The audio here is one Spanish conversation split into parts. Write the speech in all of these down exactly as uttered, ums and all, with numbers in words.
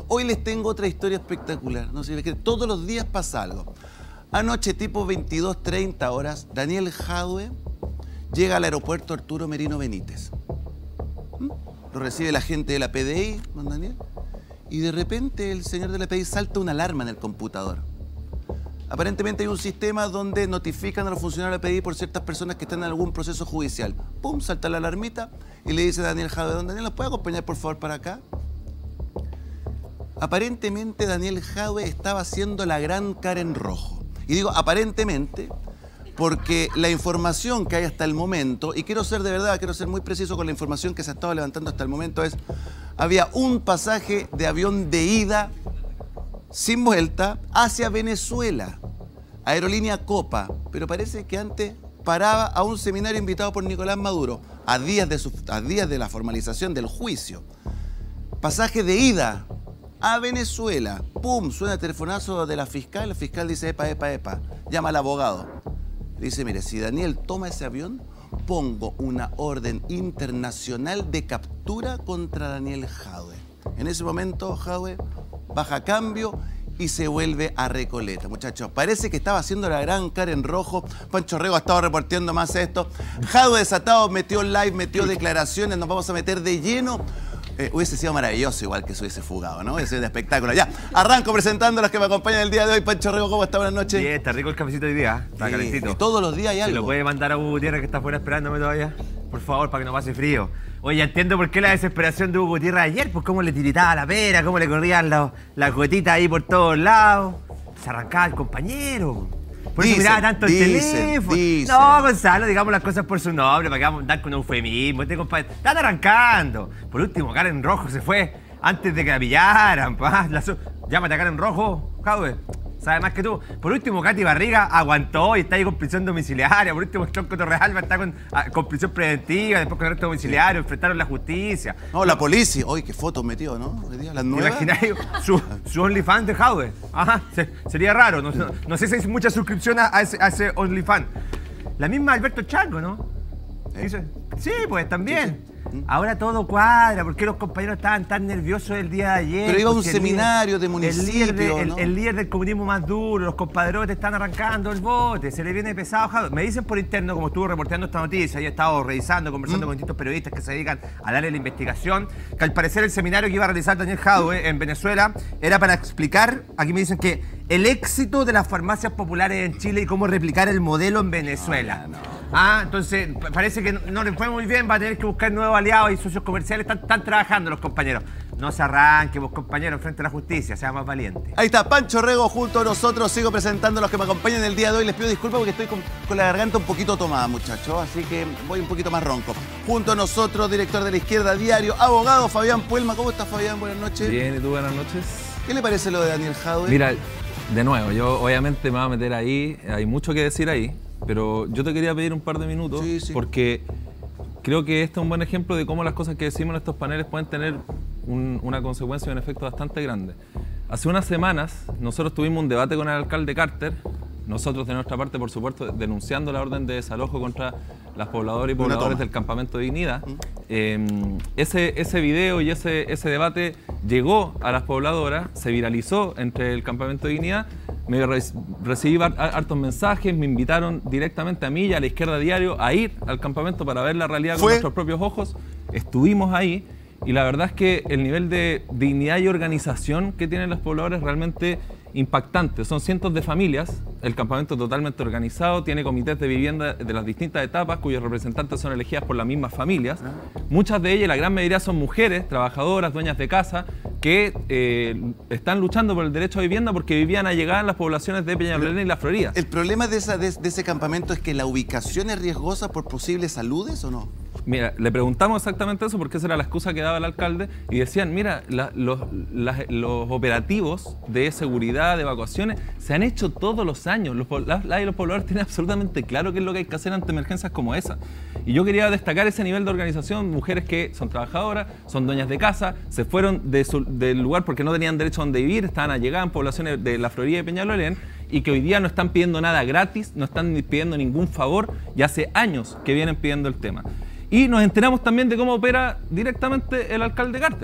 hoy les tengo otra historia espectacular. No sé, es que todos los días pasa algo. Anoche, tipo veintidós, treinta horas, Daniel Jadwe llega al aeropuerto Arturo Merino Benítez. ¿Mm? Lo recibe la gente de la P D I, don Daniel, y de repente el señor de la P D I salta una alarma en el computador. Aparentemente hay un sistema donde notifican a los funcionarios de la P D I por ciertas personas que están en algún proceso judicial. Pum, salta la alarmita y le dice a Daniel Jadwe, don Daniel, ¿nos puede acompañar por favor para acá? Aparentemente Daniel Jadwe estaba haciendo la gran Karen Rojo. Y digo aparentemente porque la información que hay hasta el momento, y quiero ser de verdad, quiero ser muy preciso con la información que se ha estado levantando hasta el momento, es había un pasaje de avión de ida sin vuelta hacia Venezuela, aerolínea Copa, pero parece que antes paraba a un seminario invitado por Nicolás Maduro, a días de, su, a días de la formalización del juicio. Pasaje de ida a Venezuela, pum, suena el telefonazo de la fiscal, el fiscal dice, epa, epa, epa, llama al abogado. Dice, mire, si Daniel toma ese avión, pongo una orden internacional de captura contra Daniel Jadwe. En ese momento, Jadwe baja a cambio y se vuelve a Recoleta. Muchachos, parece que estaba haciendo la gran Karen Rojo. Pancho Rego ha estado reporteando más esto. Jadwe desatado, metió live, metió declaraciones. Nos vamos a meter de lleno. Eh, hubiese sido maravilloso igual que se hubiese fugado, ¿no? Hubiese sido de espectáculo. Ya, arranco presentando a los que me acompañan el día de hoy. Pancho Rego, ¿cómo está? Buenas noches. Bien, está rico el cafecito hoy día, está sí, calentito. Y todos los días hay algo. ¿Se lo puede mandar a Hugo Gutiérrez que está afuera esperándome todavía? Por favor, para que no pase frío. Oye, entiendo por qué la desesperación de Hugo Gutiérrez ayer, pues cómo le tiritaba la pera, cómo le corrían los, las gotitas ahí por todos lados. Se arrancaba el compañero. Por eso miraba tanto el teléfono. Dicen. No, Gonzalo, digamos las cosas por su nombre, para que vamos a andar con un eufemismo. Este compadre, están arrancando. Por último, Karen Rojo se fue antes de que la pillaran. La so... Llámate a Karen Rojo, Jadwe. Sabe más que tú. Por último, Katy Barriga aguantó y está ahí con prisión domiciliaria. Por último, Tronco Torrealba está con, con prisión preventiva, después con arresto domiciliario, enfrentaron la justicia. No, la policía. Oye, qué fotos metió, ¿no? Las nuevas. Imagináis su, su OnlyFans de Jadwe. Ajá, se, sería raro. No, no, no sé si hay mucha suscripción a ese, a ese OnlyFans. La misma Alberto Chango, ¿no? ¿Eh? Dice, sí, pues también. Sí, sí. Ahora todo cuadra, porque los compañeros estaban tan nerviosos el día de ayer. Pero iba a un seminario líder, de municipio, el líder, de, ¿no? el, el líder del comunismo más duro, los compadrotes están arrancando el bote, se le viene pesado. Me dicen por interno, como estuvo reporteando esta noticia, y he estado revisando, conversando ¿Mm? con distintos periodistas que se dedican al área de la investigación, que al parecer el seminario que iba a realizar Daniel Jadwe en Venezuela era para explicar, aquí me dicen que el éxito de las farmacias populares en Chile y cómo replicar el modelo en Venezuela. No, no. Ah, entonces parece que no, no le fue muy bien, va a tener que buscar nuevos aliados y socios comerciales, están, están trabajando los compañeros. No se arranque, vos compañeros, frente a la justicia, sea más valiente. Ahí está Pancho Rego junto a nosotros, sigo presentando a los que me acompañan el día de hoy. Les pido disculpas porque estoy con, con la garganta un poquito tomada, muchachos, así que voy un poquito más ronco. Junto a nosotros, director de La Izquierda Diario, abogado Fabián Puelma. ¿Cómo estás, Fabián? Buenas noches. Bien, ¿y tú? Buenas noches. ¿Qué le parece lo de Daniel Jadwe? Mira, de nuevo, yo obviamente me voy a meter ahí, hay mucho que decir ahí, pero yo te quería pedir un par de minutos sí, sí. porque creo que este es un buen ejemplo de cómo las cosas que decimos en estos paneles pueden tener un, una consecuencia y un efecto bastante grande. Hace unas semanas nosotros tuvimos un debate con el alcalde Carter, nosotros de nuestra parte, por supuesto, denunciando la orden de desalojo contra las pobladoras y pobladores del Campamento de Dignidad. Mm. Eh, ese, ese video y ese, ese debate llegó a las pobladoras, se viralizó entre el Campamento de Dignidad, me re recibí hartos mensajes, me invitaron directamente a mí y a La Izquierda Diario a ir al campamento para ver la realidad con nuestros propios ojos. Estuvimos ahí y la verdad es que el nivel de dignidad y organización que tienen los pobladores es realmente impactante. Son cientos de familias, el campamento totalmente organizado, tiene comités de vivienda de las distintas etapas cuyos representantes son elegidas por las mismas familias. Muchas de ellas, la gran mayoría son mujeres, trabajadoras, dueñas de casa, que eh, están luchando por el derecho a vivienda porque vivían allegadas en las poblaciones de Peñalolén y La Florida. ¿El problema de, esa, de, de ese campamento es que la ubicación es riesgosa por posibles saludes o no? Mira, le preguntamos exactamente eso porque esa era la excusa que daba el alcalde y decían, mira, la, los, la, los operativos de seguridad, de evacuaciones, se han hecho todos los años. Los, la, la, los pobladores tienen absolutamente claro qué es lo que hay que hacer ante emergencias como esa. Y yo quería destacar ese nivel de organización, mujeres que son trabajadoras, son dueñas de casa, se fueron de su, del lugar porque no tenían derecho a donde vivir, estaban allegadas en poblaciones de La Florida y Peñalolén, y que hoy día no están pidiendo nada gratis, no están pidiendo ningún favor, y hace años que vienen pidiendo el tema. Y nos enteramos también de cómo opera directamente el alcalde Carter.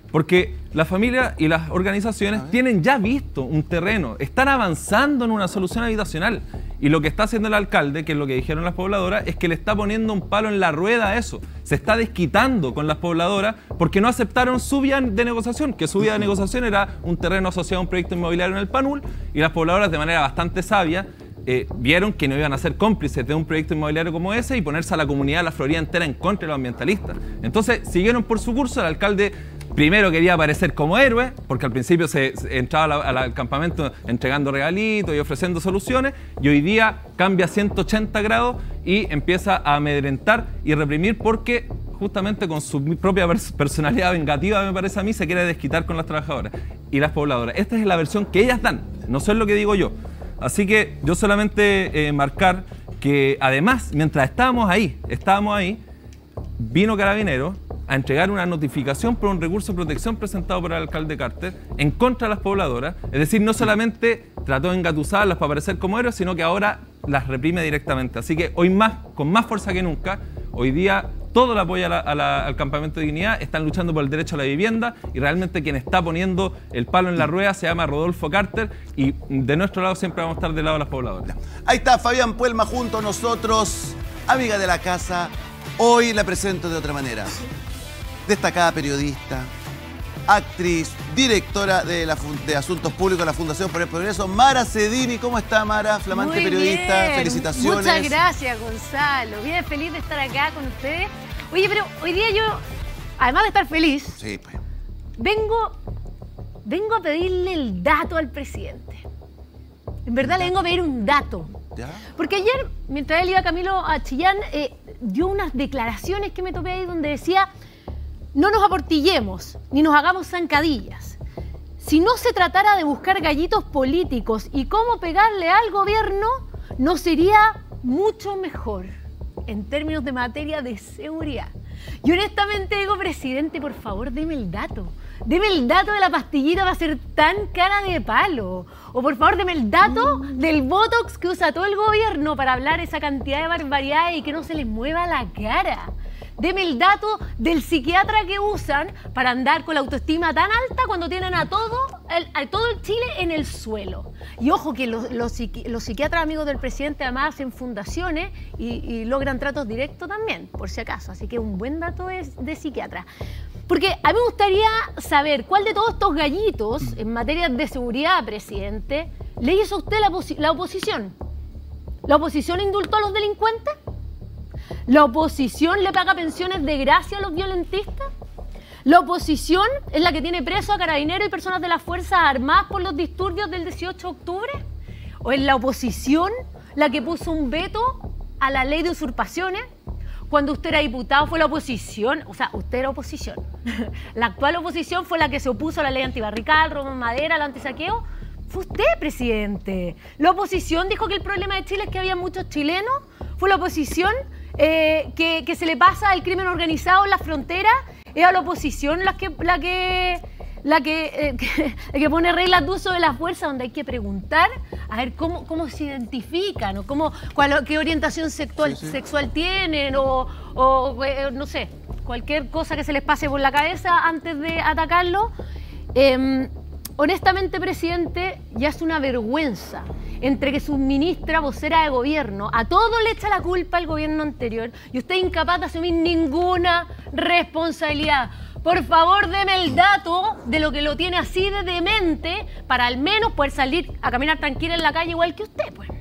Porque la familia y las organizaciones tienen ya visto un terreno, están avanzando en una solución habitacional. Y lo que está haciendo el alcalde, que es lo que dijeron las pobladoras, es que le está poniendo un palo en la rueda a eso. Se está desquitando con las pobladoras porque no aceptaron su vía de negociación, que su vía de negociación era un terreno asociado a un proyecto inmobiliario en el Panul, y las pobladoras de manera bastante sabia Eh, vieron que no iban a ser cómplices de un proyecto inmobiliario como ese y ponerse a la comunidad de la Florida entera en contra de los ambientalistas. Entonces siguieron por su curso. El alcalde primero quería aparecer como héroe, porque al principio se, se entraba a la, a la, al campamento entregando regalitos y ofreciendo soluciones, y hoy día cambia ciento ochenta grados y empieza a amedrentar y reprimir porque justamente con su propia personalidad vengativa, me parece a mí, se quiere desquitar con las trabajadoras y las pobladoras. Esta es la versión que ellas dan, no sé lo que digo yo. Así que yo solamente eh, marcar que además, mientras estábamos ahí, estábamos ahí, vino Carabineros a entregar una notificación por un recurso de protección presentado por el alcalde Carter en contra de las pobladoras. Es decir, no solamente trató de engatusarlas para parecer como héroes, sino que ahora las reprime directamente. Así que hoy más, con más fuerza que nunca, hoy día todo el apoyo a la, a la, al Campamento de Dignidad, están luchando por el derecho a la vivienda, y realmente quien está poniendo el palo en la rueda se llama Rodolfo Carter, y de nuestro lado siempre vamos a estar del lado de las pobladoras. Ahí está Fabián Puelma junto a nosotros, amiga de la casa. Hoy la presento de otra manera. Destacada periodista, actriz, directora de, la, de Asuntos Públicos de la Fundación por el Progreso, Mara Cedini. ¿Cómo está, Mara? Flamante Muy periodista, bien. felicitaciones. Muchas gracias, Gonzalo. Bien feliz de estar acá con ustedes. Oye, pero hoy día yo, además de estar feliz, sí, pues. vengo, vengo a pedirle el dato al presidente. En verdad le vengo a pedir un dato. ¿Ya? Porque ayer, mientras él iba camino a Chillán, eh, dio unas declaraciones que me topé ahí donde decía: no nos aportillemos, ni nos hagamos zancadillas. Si no se tratara de buscar gallitos políticos y cómo pegarle al gobierno, no sería mucho mejor en términos de materia de seguridad. Y honestamente digo, presidente, por favor, deme el dato. Deme el dato de la pastillita para ser tan cara de palo. O por favor, deme el dato del Botox que usa todo el gobierno para hablar esa cantidad de barbaridades y que no se les mueva la cara. Deme el dato del psiquiatra que usan para andar con la autoestima tan alta cuando tienen a todo el, a todo el Chile en el suelo. Y ojo que los, los, psiqui, los psiquiatras amigos del presidente además hacen fundaciones y, y logran tratos directos también, por si acaso. Así que un buen dato es de psiquiatra. Porque a mí me gustaría saber cuál de todos estos gallitos en materia de seguridad, presidente, le hizo a usted la, la oposición. ¿La oposición indultó a los delincuentes? ¿La oposición le paga pensiones de gracia a los violentistas? ¿La oposición es la que tiene preso a carabineros y personas de las Fuerzas Armadas por los disturbios del dieciocho de octubre? ¿O es la oposición la que puso un veto a la ley de usurpaciones? Cuando usted era diputado fue la oposición, o sea, usted era oposición. La actual oposición fue la que se opuso a la ley antibarrical, al robo en madera, al antisaqueo. Fue usted, presidente. La oposición dijo que el problema de Chile es que había muchos chilenos. Fue la oposición eh, que, que se le pasa el crimen organizado en la frontera. Era la oposición la que, la que, la que, eh, que, que pone reglas de uso de la fuerza, donde hay que preguntar a ver cómo, cómo se identifican, o cómo, cuál, qué orientación sexual, sí, sí. sexual tienen, o, o eh, no sé, cualquier cosa que se les pase por la cabeza antes de atacarlo. Eh, honestamente, presidente, ya es una vergüenza entre que su ministra, vocera de gobierno, a todo le echa la culpa al gobierno anterior y usted es incapaz de asumir ninguna responsabilidad. Por favor, deme el dato de lo que lo tiene así de demente para al menos poder salir a caminar tranquila en la calle igual que usted, pues.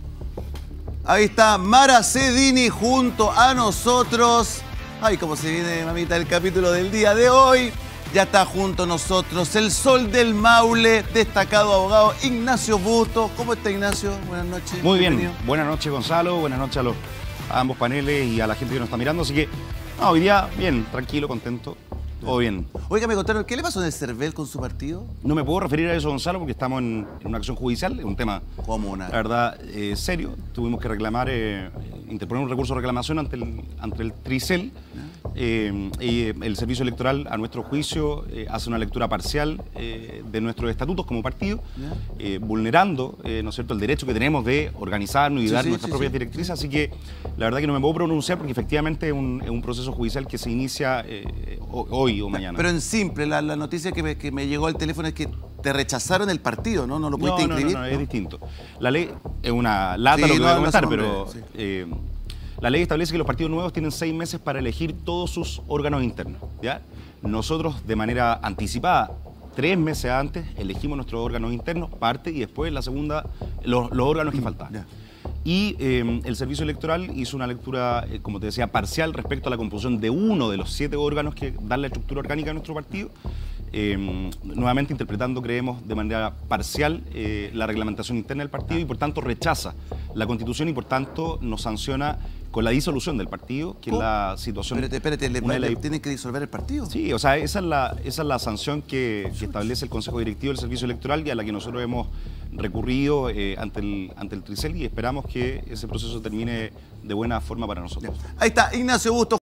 Ahí está Mara Cedini junto a nosotros. Ay, cómo se viene, mamita, el capítulo del día de hoy. Ya está junto a nosotros el sol del Maule, destacado abogado Ignacio Busto. ¿Cómo está, Ignacio? Buenas noches. Muy bien. Buenas noches, Gonzalo. Buenas noches a, los, a ambos paneles y a la gente que nos está mirando. Así que, no, hoy día, bien, tranquilo, contento. Todo bien. Oiga, me contaron, ¿qué le pasó en el CERVEL con su partido? No me puedo referir a eso, Gonzalo, porque estamos en, en una acción judicial. Es un tema, como una, la verdad, eh, serio. Tuvimos que reclamar, eh, interponer un recurso de reclamación ante el, ante el Tricel, ¿eh? eh, eh, el Servicio Electoral, a nuestro juicio, eh, hace una lectura parcial eh, de nuestros estatutos como partido, eh, vulnerando, eh, ¿no es cierto?, el derecho que tenemos de organizarnos y Sí, dar sí, nuestras sí, propias sí. directrices. Así que la verdad que no me puedo pronunciar porque efectivamente es un, es un proceso judicial que se inicia eh, hoy o mañana. Pero en simple, la, la noticia que me, que me llegó al teléfono es que te rechazaron el partido, ¿no? No lo pudiste no, no, inscribir. no, no, es distinto. La ley es una lata Sí, lo que no, voy a no comentar, somos pero hombres, sí. eh, la ley establece que los partidos nuevos tienen seis meses para elegir todos sus órganos internos, ¿ya? Nosotros, de manera anticipada, tres meses antes, elegimos nuestros órganos internos, parte, y después la segunda, los, los órganos que faltaban. Ya. Y eh, el Servicio Electoral hizo una lectura, eh, como te decía, parcial respecto a la composición de uno de los siete órganos que dan la estructura orgánica de nuestro partido. Eh, nuevamente interpretando, creemos, de manera parcial eh, la reglamentación interna del partido y por tanto rechaza la Constitución y por tanto nos sanciona con la disolución del partido, que ¿Cómo? es la situación... Espérate, espérate, ¿le, una de le las- tienen que disolver el partido? Sí, o sea, esa es la, esa es la sanción que, que establece el Consejo Directivo del Servicio Electoral y a la que nosotros hemos recurrido eh, ante el, ante el Tricel y esperamos que ese proceso termine de buena forma para nosotros. Ahí está, Ignacio Bustos.